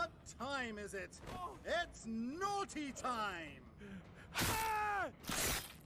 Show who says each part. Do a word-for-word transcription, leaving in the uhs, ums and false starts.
Speaker 1: What time is it? It's naughty time!
Speaker 2: Ah!